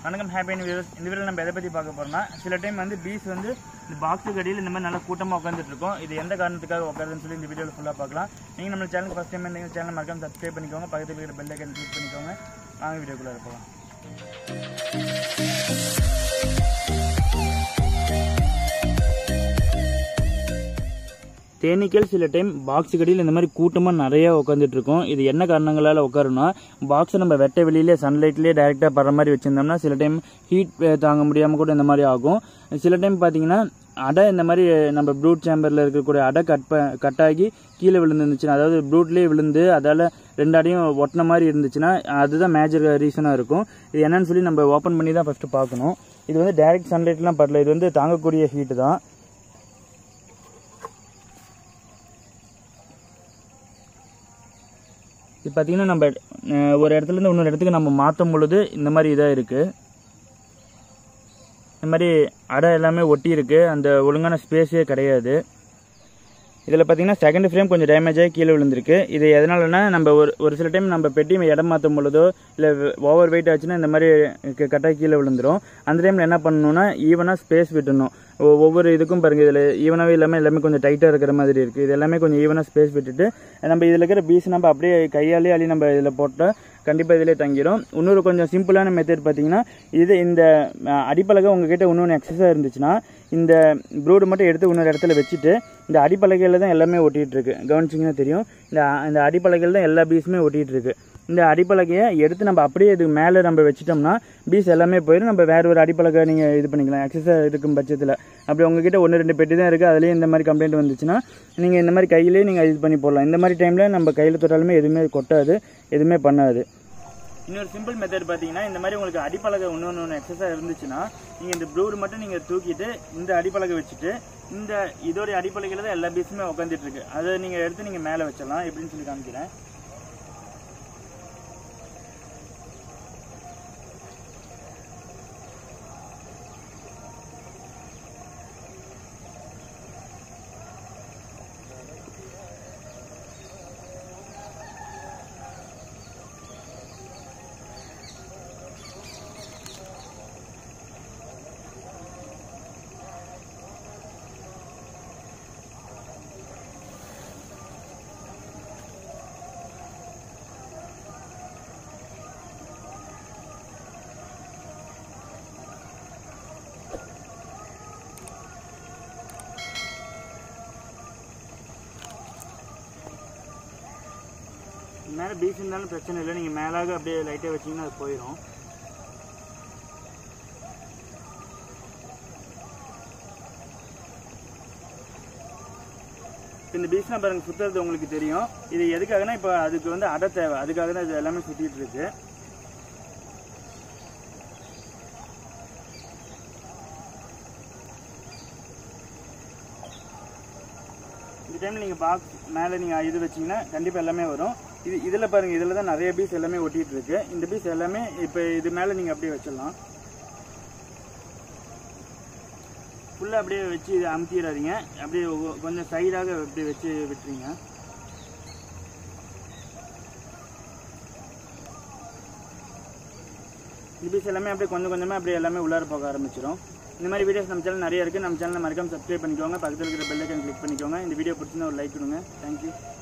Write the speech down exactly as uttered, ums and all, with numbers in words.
வணக்கம் happy viewers. இந்த வீடியோவில் நம்ம எதை பற்றி பார்க்க போகிறோம்னா, சில டைம் வந்து பீஸ் வந்து இந்த பாக்ஸுக்கு அடியில் இந்த மாதிரி நல்லா கூட்டமாக உட்காந்துட்டு இருக்கோம். இது எந்த காரணத்துக்காக உட்காருதுன்னு சொல்லி இந்த வீடியோவில் ஃபுல்லாக பார்க்கலாம். நீங்கள் நம்ம சேனலுக்கு ஃபஸ்ட் டைம் இந்த சேனல் மறக்காம சப்ஸ்கிரைப் பண்ணிக்கோங்க, பக்கத்தில் இருக்கிற பெல் ஐக்கன் கிளிக் பண்ணிக்கோங்க. வாங்க வீடியோக்குள்ளே போகலாம். தேனீக்கள் சில டைம் பாக்ஸு கடியில் இந்த மாதிரி கூட்டமாக நிறையா உட்காந்துட்டு இருக்கோம். இது என்ன காரணங்களால் உட்காருன்னா, பாக்ஸை நம்ம வெட்ட வெளியிலே சன்லைட்லேயே டைரெக்டாக படுற மாதிரி வச்சுருந்தோம்னா சில டைம் ஹீட் தாங்க முடியாமல் கூட இந்த மாதிரி ஆகும். சில டைம் பார்த்தீங்கன்னா அடை இந்த மாதிரி நம்ம ப்ரூட் சேம்பரில் இருக்கக்கூடிய அடை கட் ப கட்டாகி கீழே விழுந்துருந்துச்சுன்னா, அதாவது ப்ரூட்லேயே விழுந்து அதால் ரெண்டு அடையும் ஒட்டின மாதிரி இருந்துச்சுன்னா அதுதான் மேஜர் ரீசனாக இருக்கும். இது என்னன்னு சொல்லி நம்ம ஓப்பன் பண்ணி தான் ஃபஸ்ட்டு பார்க்கணும். இது வந்து டைரக்ட் சன்லைட்லாம் படல, இது வந்து தாங்கக்கூடிய ஹீட்டு தான். இது பார்த்தீங்கன்னா நம்ம ஒரு இடத்துலேருந்து இன்னொரு இடத்துக்கு நம்ம மாற்றும் பொழுது இந்த மாதிரி இதாக இருக்குது. இந்த மாதிரி அடை எல்லாமே ஒட்டி இருக்குது, அந்த ஒழுங்கான ஸ்பேஸே கிடையாது. இதில் பார்த்தீங்கன்னா செகண்ட் ஃப்ரேம் கொஞ்சம் டேமேஜ் ஆகி கீழே விழுந்திருக்கு. இது எதனாலனா, நம்ம ஒரு ஒரு சில டைம் நம்ம பெட்டி இடம் மாற்றும் பொழுதோ இல்லை ஓவர் வெயிட் ஆச்சுன்னா இந்த மாதிரி கட்டாக கீழே விழுந்துடும். அந்த டைமில் என்ன பண்ணணும்னா, ஈவனாக ஸ்பேஸ் விட்டுணும். ஒவ்வொரு இதுக்கும் பாருங்கள், இதில் ஈவனாகவே இல்லாமல் எல்லாமே கொஞ்சம் டைட்டாக இருக்கிற மாதிரி இருக்குது. இது எல்லாமே கொஞ்சம் ஈவனாக ஸ்பேஸ் விட்டுட்டு நம்ம இதில் இருக்கிற பீஸ் நம்ம அப்படியே கையாலே அள்ளி நம்ம இதில் போட்டால் கண்டிப்பாக இதிலே தங்கிடும். இன்னொரு கொஞ்சம் சிம்பிளான மெத்தட் பார்த்தீங்கன்னா, இது இந்த அடிப்பலகை உங்ககிட்ட இன்னொன்று எக்ஸஸாக இருந்துச்சுன்னா இந்த ப்ரூடு மட்டும் எடுத்து இன்னொரு இடத்துல வச்சுட்டு இந்த அடிப்பலகையில் தான் எல்லாமே ஒட்டிகிட்டு இருக்கு. கவனிச்சிங்கன்னா தெரியும், இந்த இந்த அடிப்பலகையில் தான் எல்லா பீஸுமே ஒட்டிகிட்டு இருக்கு. இந்த அடிப்பலகையை எடுத்து நம்ம அப்படியே இது மேலே நம்ம வச்சிட்டோம்னா பீஸ் எல்லாமே போயிடும். நம்ம வேறு ஒரு அடிப்பலகை நீங்கள் இது பண்ணிக்கலாம் எக்ஸஸாக இருக்கும் பட்சத்தில். அப்படி உங்ககிட்ட ஒன்று ரெண்டு பெட்டி தான் இருக்குது, அதுலேயே இந்த மாதிரி கம்ப்ளைண்ட் வந்துச்சுன்னா நீங்கள் இந்த மாதிரி கையிலேயே நீங்கள் இது பண்ணி போடலாம். இந்த மாதிரி டைமில் நம்ம கையில் தொட்டாலுமே எதுவுமே கொட்டாது, எதுவுமே பண்ணாது. இன்னொரு சிம்பிள் மெத்தட் பார்த்தீங்கன்னா, இந்த மாதிரி உங்களுக்கு அடிப்பலகை இன்னொன்று ஒன்று எக்ஸஸாக இருந்துச்சுன்னா நீங்கள் இந்த ப்ளூர் மட்டும் நீங்கள் தூக்கிட்டு இந்த அடிப்பலகை வச்சுட்டு இந்த இதோடைய அடிப்பலகையில் தான் எல்லா பீஸுமே உட்காந்துட்டு இருக்கு. அதை நீங்கள் எடுத்து நீங்கள் மேலே வச்சிடலாம். எப்படின்னு சொல்லி காமிக்கிறேன். மேலே பீஸ் இருந்தாலும் பிரச்சனை இல்லை, நீங்கள் மேலாக அப்படியே லைட்டாக வச்சிங்கன்னா அது போயிடும். இந்த பீஸ்லாம் பாருங்கள் சுற்றுறது உங்களுக்கு தெரியும். இது எதுக்காகனா, இப்போ அதுக்கு வந்து அடை தேவை, அதுக்காக தான் இது எல்லாமே சுற்றிட்டு இருக்கு. இந்த டைமில் நீங்கள் பாக்ஸ் மேலே நீங்கள் இது வச்சிங்கன்னா கண்டிப்பாக எல்லாமே வரும். இது இதில் பாருங்கள், இதில் தான் நிறைய பீஸ் எல்லாமே ஒட்டிகிட்டு இருக்கு. இந்த பீஸ் எல்லாமே இப்போ இது மேலே நீங்கள் அப்படியே வச்சிடலாம். ஃபுல்லாக அப்படியே வச்சு இதை அமுத்திடாதீங்க, அப்படியே கொஞ்சம் சைடாக அப்படியே வச்சு விட்டுறீங்க. இந்த பீஸ் எல்லாமே அப்படியே கொஞ்சம் கொஞ்சமாக அப்படியே எல்லாமே உள்ளார போக ஆரம்பிச்சிடும். இந்த மாதிரி வீடியோஸ் நம்ம சேனல் நிறைய இருக்குது. நம்ம சேனலை மறக்காம சப்ஸ்கிரைப் பண்ணிக்கோங்க, பக்கத்தில் இருக்கிற பெல் ஐக்கன் கிளிக் பண்ணிக்கோங்க. இந்த வீடியோ பிடிச்சிருந்தா ஒரு லைக் கொடுங்க. தேங்க்யூ.